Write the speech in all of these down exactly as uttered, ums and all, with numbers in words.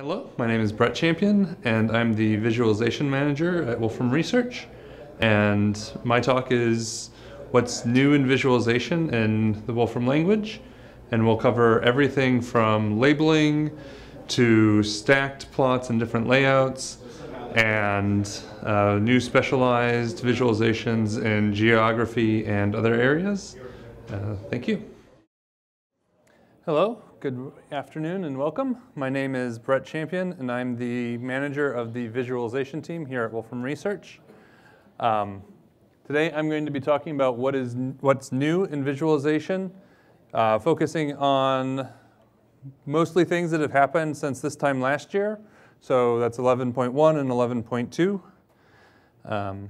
Hello, my name is Brett Champion, and I'm the Visualization Manager at Wolfram Research. And my talk is what's new in visualization in the Wolfram language. And we'll cover everything from labeling to stacked plots and different layouts, and uh, new specialized visualizations in geography and other areas. Uh, thank you. Hello, good afternoon and welcome. My name is Brett Champion and I'm the manager of the visualization team here at Wolfram Research. Um, today I'm going to be talking about what is what's new in visualization, uh, focusing on mostly things that have happened since this time last year. So that's eleven point one and eleven point two. Um,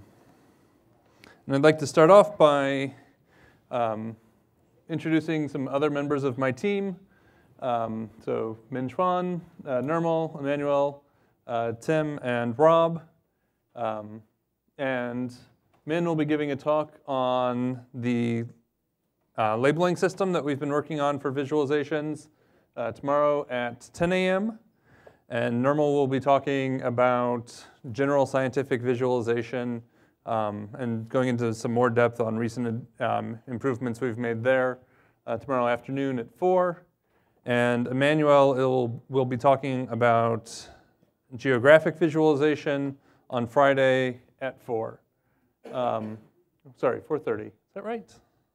and I'd like to start off by um, introducing some other members of my team. Um, so Min Chuan, uh, Nirmal, Emmanuel, uh, Tim, and Rob. Um, and Min will be giving a talk on the uh, labeling system that we've been working on for visualizations uh, tomorrow at ten A M And Nirmal will be talking about general scientific visualization um, and going into some more depth on recent um, improvements we've made there uh, tomorrow afternoon at four. And Emmanuel will, will be talking about geographic visualization on Friday at four. Um, sorry, four thirty. Is that right?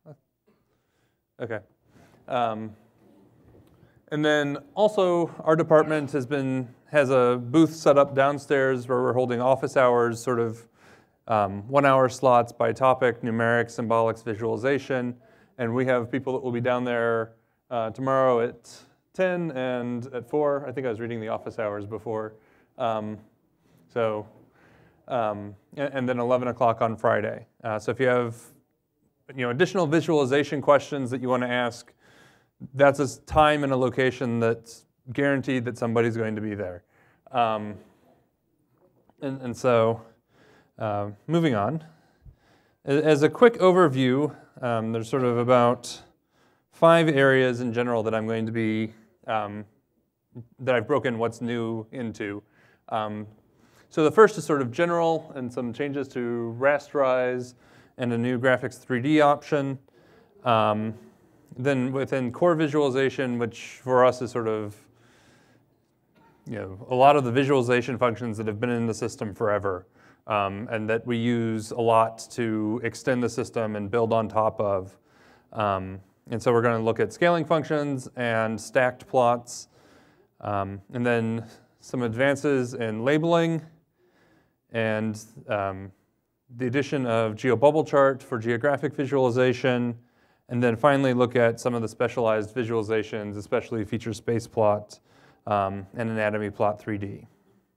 Okay. Um, and then also our department has been has a booth set up downstairs where we're holding office hours, sort of um, one-hour slots by topic, numerics, symbolics, visualization. And we have people that will be down there uh, tomorrow at ten and at four. I think I was reading the office hours before. Um, so, um, and, and then eleven o'clock on Friday. Uh, so if you have you know, additional visualization questions that you want to ask, that's a time and a location that's guaranteed that somebody's going to be there. Um, and, and so, uh, moving on. As a quick overview, um, there's sort of about five areas in general that I'm going to be, um, that I've broken what's new into. Um, so the first is sort of general and some changes to rasterize and a new graphics three D option. Um, then within core visualization, which for us is sort of, you know, a lot of the visualization functions that have been in the system forever. Um, and that we use a lot to extend the system and build on top of. Um, and so we're going to look at scaling functions and stacked plots, um, and then some advances in labeling, and um, the addition of GeoBubble chart for geographic visualization, and then finally look at some of the specialized visualizations, especially feature space plot um, and anatomy plot three D.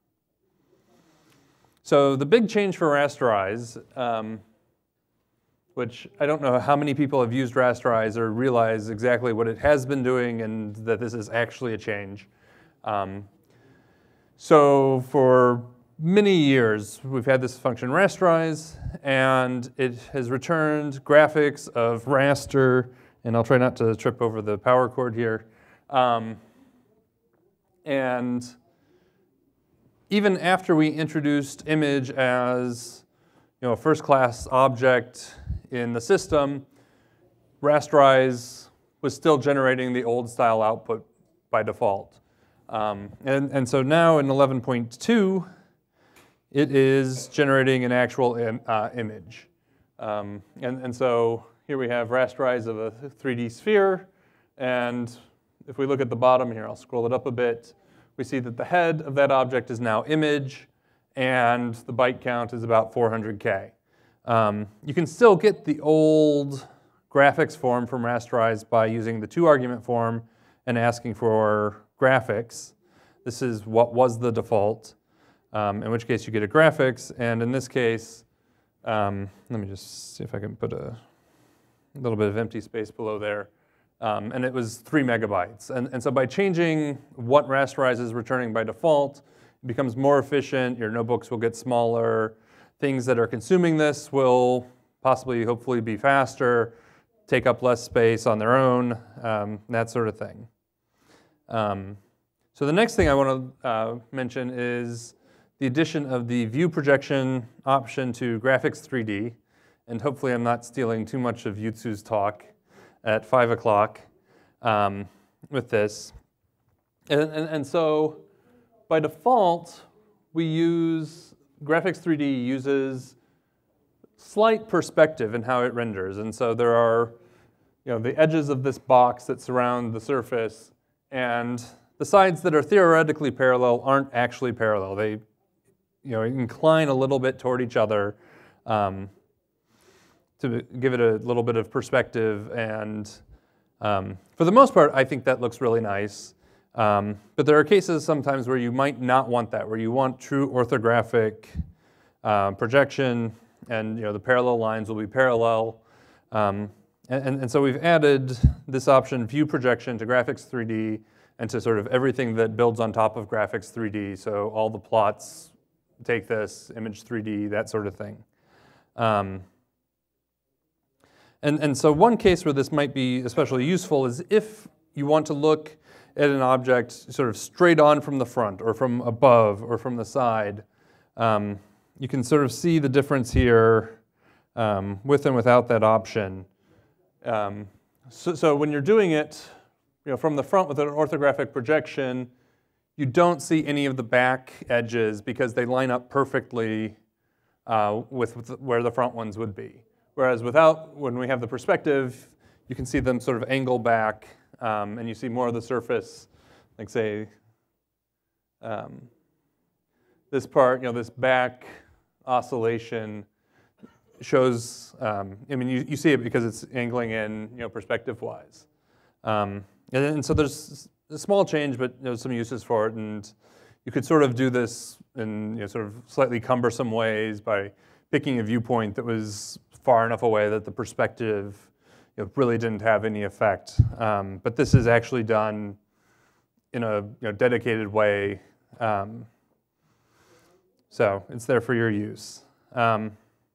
So the big change for rasterize, um, which I don't know how many people have used rasterize or realize exactly what it has been doing and that this is actually a change. Um, so for many years, we've had this function rasterize, and it has returned graphics of raster, and I'll try not to trip over the power cord here. Um, and even after we introduced image as you know, a first-class object in the system, rasterize was still generating the old style output by default. Um, and, and so now in eleven point two, it is generating an actual im uh, image. Um, and, and so here we have rasterize of a three D sphere. And if we look at the bottom here, I'll scroll it up a bit. We see that the head of that object is now image, and the byte count is about four hundred K. Um, you can still get the old graphics form from rasterize by using the two argument form and asking for graphics. This is what was the default, um, in which case you get a graphics. And in this case, um, let me just see if I can put a little bit of empty space below there. Um, and it was three megabytes. And, and so by changing what rasterize is returning by default, it becomes more efficient. Your notebooks will get smaller. Things that are consuming this will possibly, hopefully, be faster, take up less space on their own, um, that sort of thing. Um, So the next thing I want to uh, mention is the addition of the view projection option to Graphics three D. And hopefully I'm not stealing too much of Yutsu's talk at five o'clock um, with this. And, and, and so by default, we use, Graphics three D uses slight perspective in how it renders. And so there are you know, the edges of this box that surround the surface, and the sides that are theoretically parallel aren't actually parallel. They you know, incline a little bit toward each other um, to give it a little bit of perspective. And um, for the most part, I think that looks really nice. Um, but there are cases sometimes where you might not want that, where you want true orthographic uh, projection, and you know, the parallel lines will be parallel. Um, and, and so we've added this option, view projection, to Graphics three D and to sort of everything that builds on top of Graphics three D. So all the plots take this, Image three D, that sort of thing. Um, and, and so one case where this might be especially useful is if you want to look at an object sort of straight on from the front, or from above, or from the side. Um, you can sort of see the difference here um, with and without that option. Um, so, so when you're doing it you know, from the front with an orthographic projection, you don't see any of the back edges because they line up perfectly uh, with, with where the front ones would be. Whereas without, when we have the perspective, you can see them sort of angle back, um, and you see more of the surface, like say, um, this part, you know, this back oscillation shows, um, I mean, you, you see it because it's angling in, you know, perspective-wise. Um, and, and so there's a small change, but you know, some uses for it, and you could sort of do this in you know, sort of slightly cumbersome ways by picking a viewpoint that was far enough away that the perspective you know, really didn't have any effect. Um, but this is actually done in a you know, dedicated way, um, so it's there for your use. Um,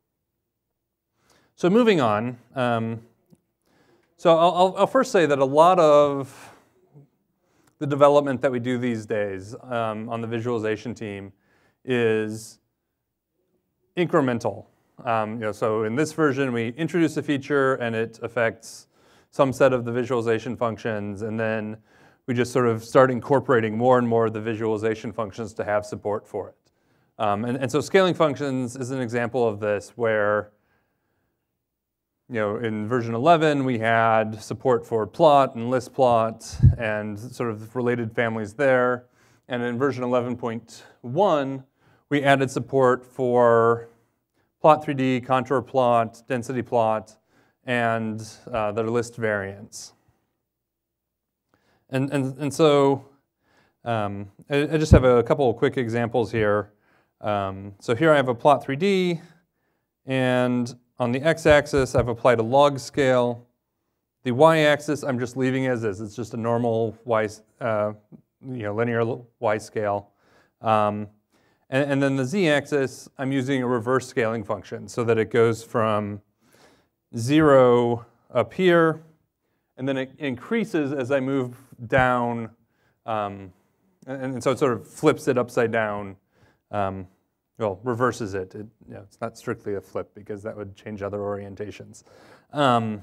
so moving on, um, so I'll, I'll first say that a lot of the development that we do these days um, on the visualization team is incremental. Um, you know, so in this version, we introduce a feature and it affects some set of the visualization functions, and then we just sort of start incorporating more and more of the visualization functions to have support for it. Um, and, and so scaling functions is an example of this, where you know, in version eleven, we had support for plot and list plot and sort of related families there. And in version eleven point one, we added support for plot three D, contour plot, density plot, and uh, their list variants. And, and, and so um, I, I just have a couple of quick examples here. Um, so here I have a plot three D, and on the x-axis, I've applied a log scale. The y-axis, I'm just leaving as is. It's just a normal y, uh, you know, linear y scale. Um, and, and then the z-axis, I'm using a reverse scaling function so that it goes from zero up here, and then it increases as I move down. Um, and, and so it sort of flips it upside down. Um, Well, reverses it. It you know, it's not strictly a flip because that would change other orientations. Um,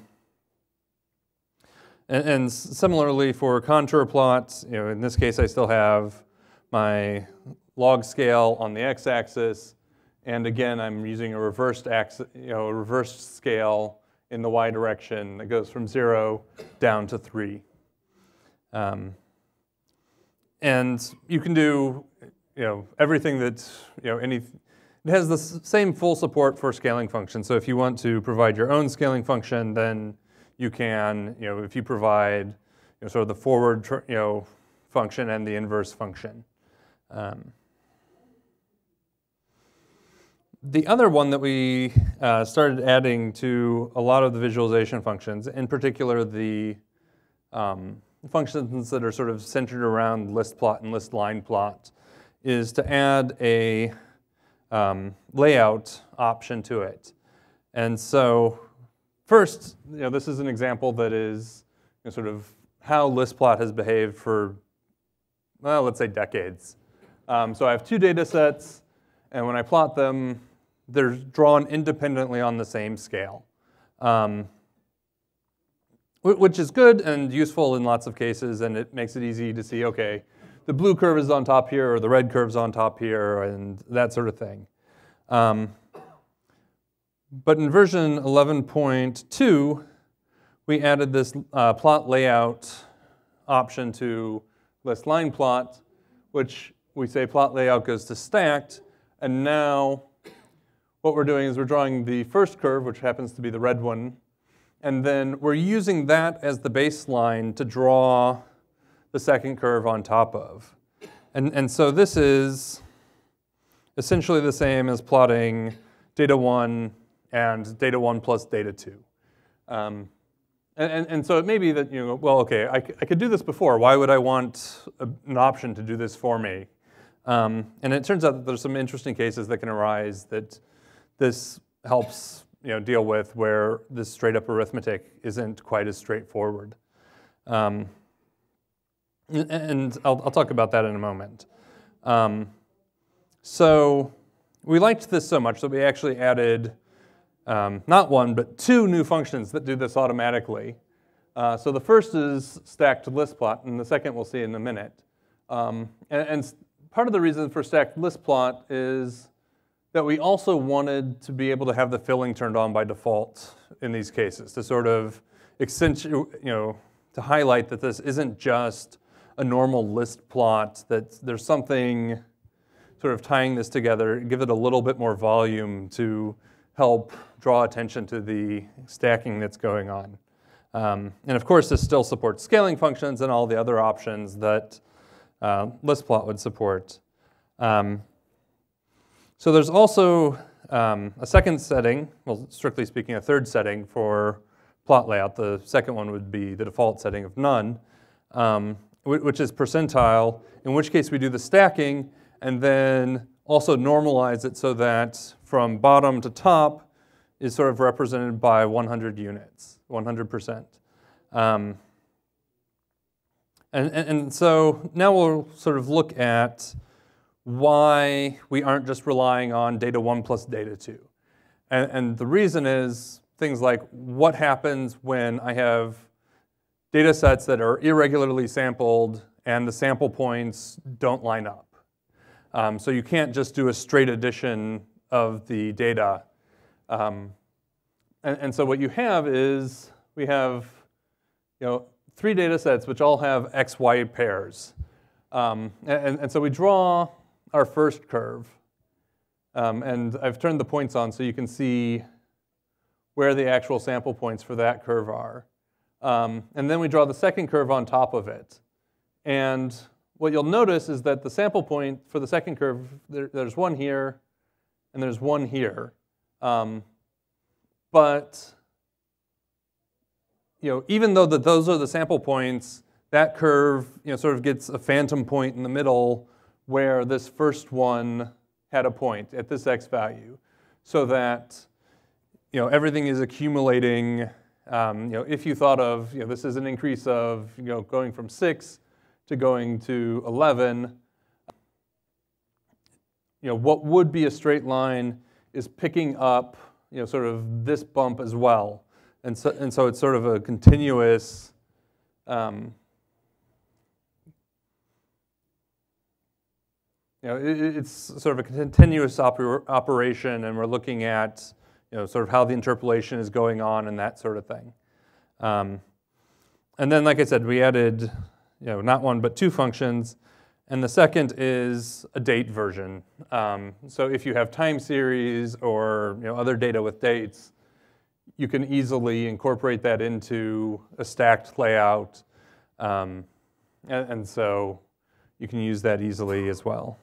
and, and similarly for contour plots, you know, in this case I still have my log scale on the x-axis, and again I'm using a reversed axis, you know, a reversed scale in the y direction that goes from zero down to three. Um, and you can do you know, everything that, you know, any, it has the same full support for scaling functions. So if you want to provide your own scaling function, then you can, you know, if you provide, you know, sort of the forward, you know, function and the inverse function. Um, the other one that we uh, started adding to a lot of the visualization functions, in particular the um, functions that are sort of centered around list plot and list line plot, is to add a um, layout option to it. And so first, you know, this is an example that is you know, sort of how list plot has behaved for well, let's say decades. Um, so I have two data sets, and when I plot them, they're drawn independently on the same scale, um, which is good and useful in lots of cases, and it makes it easy to see, okay, the blue curve is on top here, or the red curve's on top here, and that sort of thing. Um, but in version eleven point two, we added this uh, plot layout option to list line plot, which we say plot layout goes to stacked, and now what we're doing is we're drawing the first curve, which happens to be the red one, and then we're using that as the baseline to draw the second curve on top of. And, and so this is essentially the same as plotting data one and data one plus data two. Um, and, and, and so it may be that, you know, well, okay, I, I could do this before. Why would I want a, an option to do this for me? Um, and it turns out that there's some interesting cases that can arise that this helps, you know, deal with, where this straight up arithmetic isn't quite as straightforward. Um, and I'll, I'll talk about that in a moment. Um, so we liked this so much that we actually added um, not one, but two new functions that do this automatically. Uh, so the first is stacked list plot, and the second we'll see in a minute. Um, and, and part of the reason for stacked list plot is that we also wanted to be able to have the filling turned on by default in these cases, to sort of accentuate, you know, to highlight that this isn't just a normal list plot, that there's something sort of tying this together, give it a little bit more volume to help draw attention to the stacking that's going on. Um, and of course, this still supports scaling functions and all the other options that uh, list plot would support. Um, So there's also um, a second setting, well, strictly speaking, a third setting for plot layout. The second one would be the default setting of none, um, which is percentile, in which case we do the stacking and then also normalize it so that from bottom to top is sort of represented by one hundred units, one hundred percent. Um, and, and, and so now we'll sort of look at why we aren't just relying on data one plus data two. And, and the reason is things like what happens when I have data sets that are irregularly sampled and the sample points don't line up. Um, so you can't just do a straight addition of the data. Um, and, and so what you have is we have, you know, three data sets which all have X Y pairs. Um, and, and so we draw our first curve. Um, and I've turned the points on so you can see where the actual sample points for that curve are. Um, and then we draw the second curve on top of it. And what you'll notice is that the sample point for the second curve, there, there's one here, and there's one here. Um, but you know, even though that those are the sample points, that curve, you know, sort of gets a phantom point in the middle where this first one had a point at this x value, so that, you know, everything is accumulating. Um, you know, if you thought of, you know, this is an increase of, you know, going from six to going to eleven, you know, what would be a straight line is picking up, you know, sort of this bump as well. And so, and so it's sort of a continuous, um, you know, it, it's sort of a continuous oper operation, and we're looking at, you know, sort of how the interpolation is going on and that sort of thing. Um, and then, like I said, we added, you know, not one but two functions, and the second is a date version. Um, so if you have time series or, you know, other data with dates, you can easily incorporate that into a stacked layout, um, and, and so you can use that easily as well.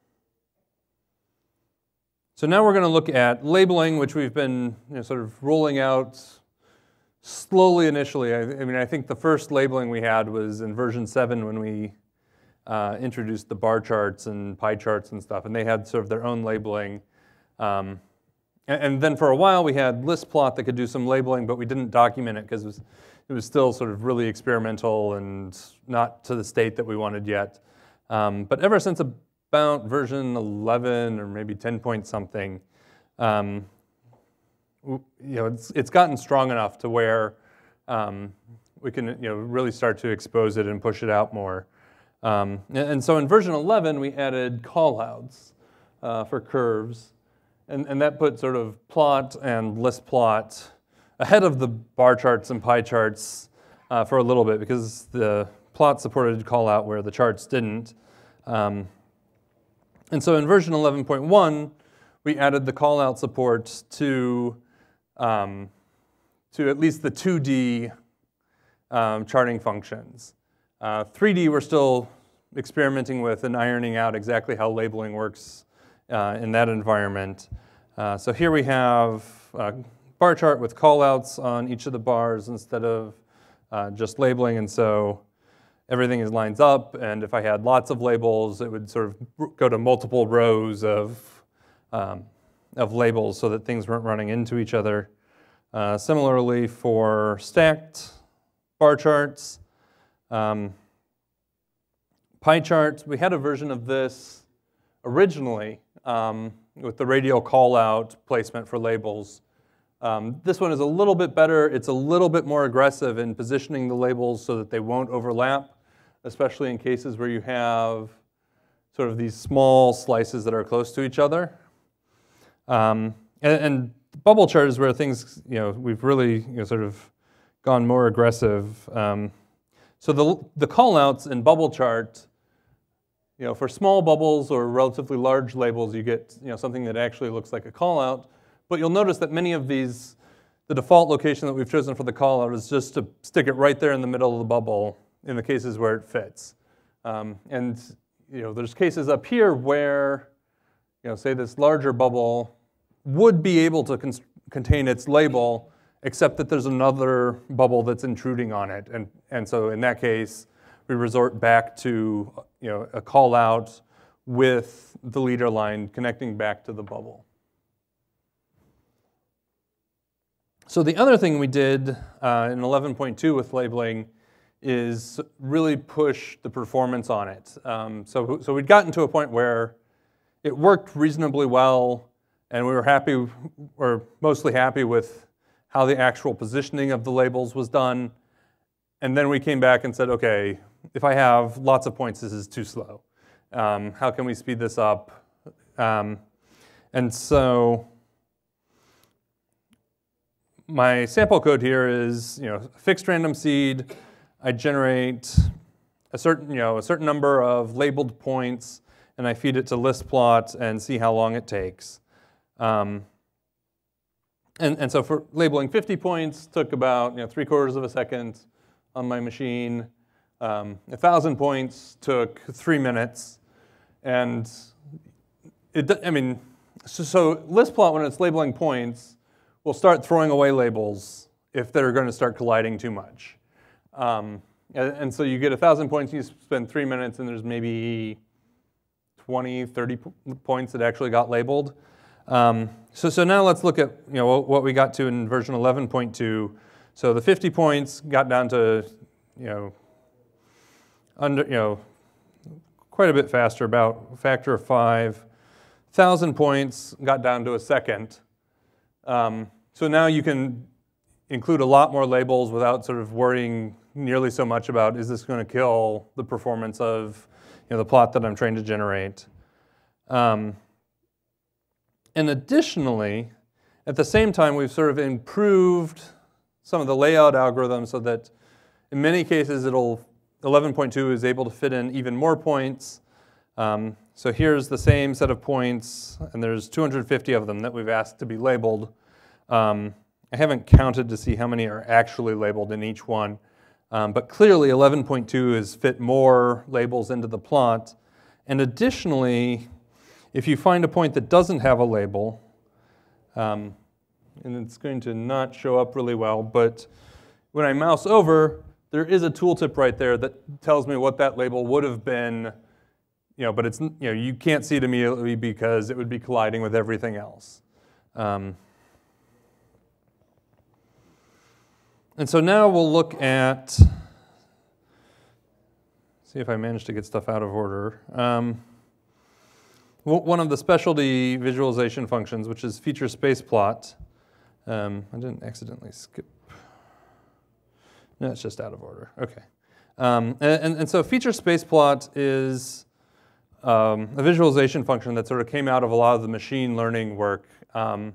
So now we're going to look at labeling, which we've been, you know, sort of rolling out slowly initially. I, I mean, I think the first labeling we had was in version seven when we uh, introduced the bar charts and pie charts and stuff, and they had sort of their own labeling. Um, and, and then for a while we had list plot that could do some labeling, but we didn't document it because it was, it was still sort of really experimental and not to the state that we wanted yet. Um, but ever since about version eleven or maybe ten point something, um, you know, it's, it's gotten strong enough to where um, we can, you know, really start to expose it and push it out more. Um, and, and so in version eleven, we added callouts uh, for curves, and, and that put sort of plot and list plot ahead of the bar charts and pie charts uh, for a little bit, because the plot supported callout where the charts didn't. Um, and so in version eleven point one, we added the callout support to um, to at least the two D um, charting functions. Uh, three D we're still experimenting with and ironing out exactly how labeling works uh, in that environment. Uh, so here we have a bar chart with callouts on each of the bars instead of uh, just labeling, and so everything is lines up, and if I had lots of labels, it would sort of go to multiple rows of, um, of labels so that things weren't running into each other. Uh, similarly for stacked bar charts, um, pie charts, we had a version of this originally um, with the radial call-out placement for labels. Um, this one is a little bit better. It's a little bit more aggressive in positioning the labels so that they won't overlap, especially in cases where you have sort of these small slices that are close to each other. Um, and, and bubble chart is where things, you know, we've really, you know, sort of gone more aggressive. Um, so the, the callouts in bubble chart, you know, for small bubbles or relatively large labels, you get, you know, something that actually looks like a callout. But you'll notice that many of these, the default location that we've chosen for the callout is just to stick it right there in the middle of the bubble in the cases where it fits. Um, and you know, there's cases up here where, you know, say this larger bubble would be able to con contain its label, except that there's another bubble that's intruding on it. And, and so in that case, we resort back to, you know, a call out with the leader line connecting back to the bubble. So the other thing we did uh, in eleven point two with labeling is really push the performance on it. Um, so, so we'd gotten to a point where it worked reasonably well, and we were happy, or mostly happy with how the actual positioning of the labels was done. And then we came back and said, okay, if I have lots of points, this is too slow. Um, how can we speed this up? Um, and so my sample code here is, you know, fixed random seed. I generate a certain, you know, a certain number of labeled points, and I feed it to list plot and see how long it takes. Um, and, and so for labeling fifty points, took about, you know, three quarters of a second on my machine. Um, a thousand points took three minutes, and it, I mean, so, so list plot, when it's labeling points, will start throwing away labels if they're going to start colliding too much. Um, and, and so you get a thousand points, you spend three minutes, and there's maybe twenty, thirty points that actually got labeled. Um, so, so now let's look at, you know, what, what we got to in version eleven point two. So the fifty points got down to, you know, under, you know, quite a bit faster, about a factor of five. Thousand points got down to a second. Um, so now you can include a lot more labels without sort of worrying nearly so much about, is this going to kill the performance of, you know, the plot that I'm trying to generate. Um, and additionally, at the same time, we've sort of improved some of the layout algorithms so that in many cases, it'll eleven point two is able to fit in even more points. Um, so here's the same set of points, and there's two hundred fifty of them that we've asked to be labeled. Um, I haven't counted to see how many are actually labeled in each one, um, but clearly eleven point two has fit more labels into the plot. And additionally, if you find a point that doesn't have a label, um, and it's going to not show up really well, but when I mouse over, there is a tooltip right there that tells me what that label would have been, you know, but it's, you know, you can't see it immediately because it would be colliding with everything else. Um, and so now we'll look at, let's see if I managed to get stuff out of order. Um, one of the specialty visualization functions, which is feature space plot. Um, I didn't accidentally skip. No, it's just out of order. Okay. Um, and, and so feature space plot is um, a visualization function that sort of came out of a lot of the machine learning work. Um,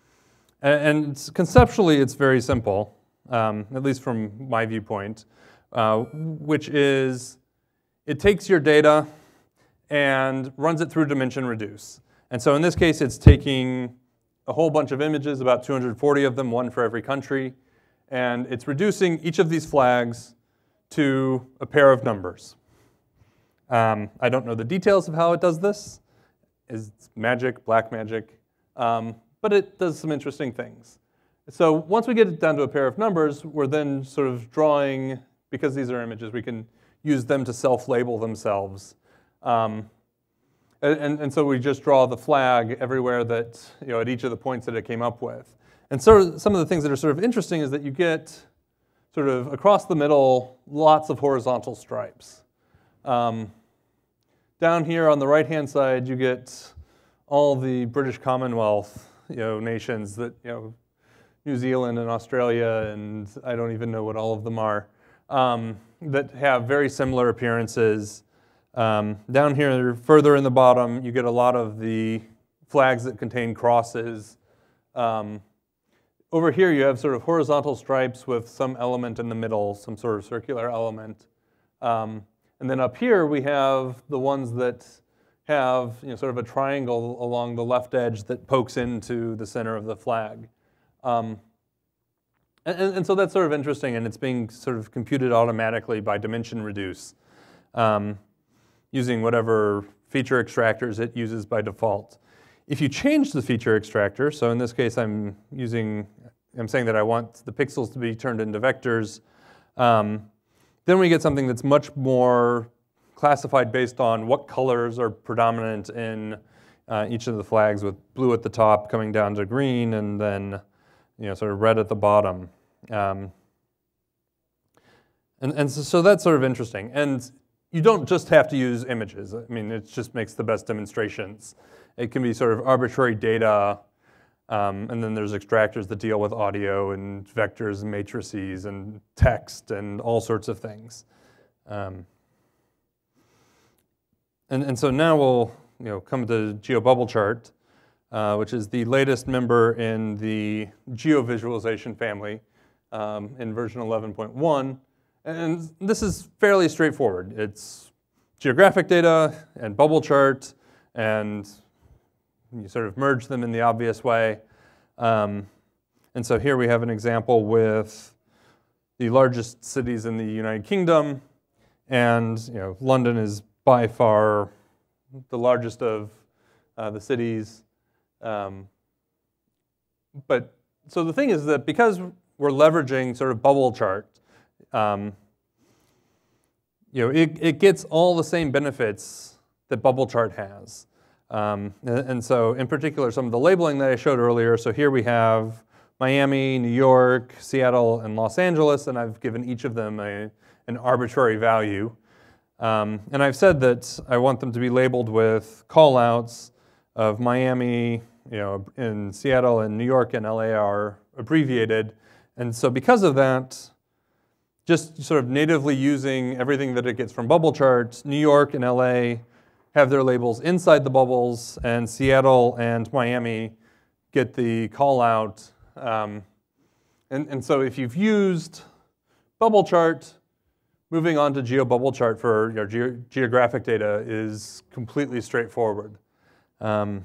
and, and conceptually, it's very simple, um, at least from my viewpoint, uh, which is it takes your data and runs it through dimension reduce. And so in this case, it's taking a whole bunch of images, about two hundred forty of them, one for every country, and it's reducing each of these flags to a pair of numbers. Um, I don't know the details of how it does this. It's magic, black magic, um, but it does some interesting things. So once we get it down to a pair of numbers, we're then sort of drawing, because these are images, we can use them to self-label themselves. Um, and, and so we just draw the flag everywhere that, you know, at each of the points that it came up with. And so some of the things that are sort of interesting is that you get sort of across the middle, lots of horizontal stripes. Um, down here on the right-hand side, you get all the British Commonwealth, you know, nations that, you know, New Zealand and Australia, and I don't even know what all of them are, um, that have very similar appearances. Um, down here, further in the bottom, you get a lot of the flags that contain crosses. Um, over here, you have sort of horizontal stripes with some element in the middle, some sort of circular element. Um, and then up here, we have the ones that have, you know, sort of a triangle along the left edge that pokes into the center of the flag. Um, and, and so that's sort of interesting, and it's being sort of computed automatically by dimension reduce, um, using whatever feature extractors it uses by default. If you change the feature extractor, so in this case I'm using, I'm saying that I want the pixels to be turned into vectors, um, then we get something that's much more classified based on what colors are predominant in uh, each of the flags, with blue at the top coming down to green, and then, you know, sort of red at the bottom. Um, and and so, so that's sort of interesting. And you don't just have to use images. I mean, it just makes the best demonstrations. It can be sort of arbitrary data, um, and then there's extractors that deal with audio and vectors and matrices and text and all sorts of things. Um, and, and so now we'll, you know, come to GeoBubble chart, uh, which is the latest member in the GeoVisualization family um, in version eleven point one. And this is fairly straightforward. It's geographic data and bubble chart, and you sort of merge them in the obvious way. Um, and so here we have an example with the largest cities in the United Kingdom, and, you know, London is by far the largest of uh, the cities. Um, but so the thing is that because we're leveraging sort of bubble chart, Um, you know, it, it gets all the same benefits that bubble chart has. Um, and, and so in particular, some of the labeling that I showed earlier, so here we have Miami, New York, Seattle, and Los Angeles, and I've given each of them a, an arbitrary value. Um, and I've said that I want them to be labeled with callouts of Miami, you know, in Seattle, and New York and L A are abbreviated. And so because of that, just sort of natively using everything that it gets from bubble charts, New York and L A have their labels inside the bubbles, and Seattle and Miami get the call out. Um, and, and so if you've used bubble chart, moving on to GeoBubble chart for your ge geographic data is completely straightforward. Um,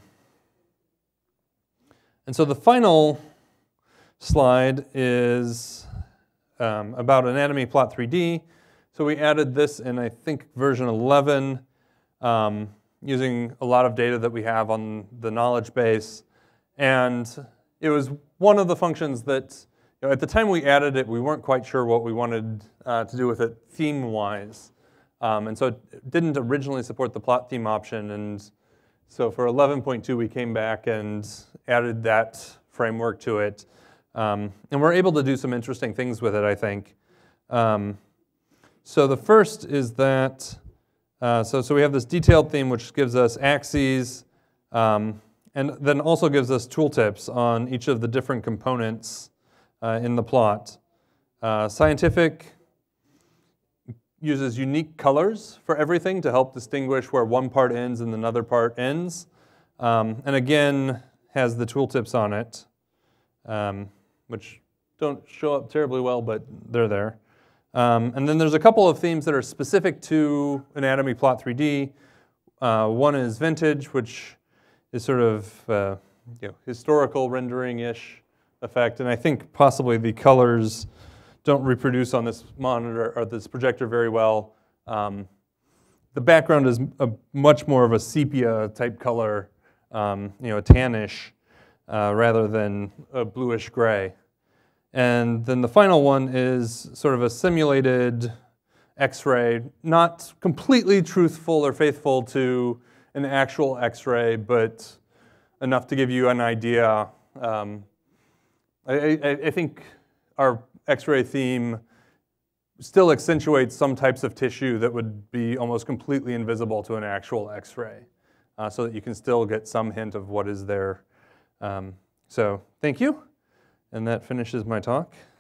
and so the final slide is Um, about Anatomy Plot three D. So we added this in, I think, version eleven, um, using a lot of data that we have on the knowledge base. And it was one of the functions that, you know, at the time we added it, we weren't quite sure what we wanted uh, to do with it theme-wise. Um, and so it didn't originally support the plot theme option. And so for eleven point two, we came back and added that framework to it. Um, and we're able to do some interesting things with it, I think. Um, so the first is that Uh, so, so we have this detailed theme which gives us axes, um, and then also gives us tooltips on each of the different components uh, in the plot. Uh, scientific uses unique colors for everything to help distinguish where one part ends and another part ends. Um, and again, has the tooltips on it, um, which don't show up terribly well, but they're there. Um, and then there's a couple of themes that are specific to Anatomy Plot three D. Uh, one is vintage, which is sort of uh, you know, historical rendering-ish effect. And I think possibly the colors don't reproduce on this monitor or this projector very well. Um, the background is a much more of a sepia type color, um, you know, a tannish, uh, rather than a bluish gray. And then the final one is sort of a simulated X-ray, not completely truthful or faithful to an actual X-ray, but enough to give you an idea. Um, I, I, I think our X-ray theme still accentuates some types of tissue that would be almost completely invisible to an actual X-ray, uh, so that you can still get some hint of what is there. Um, so thank you, and that finishes my talk.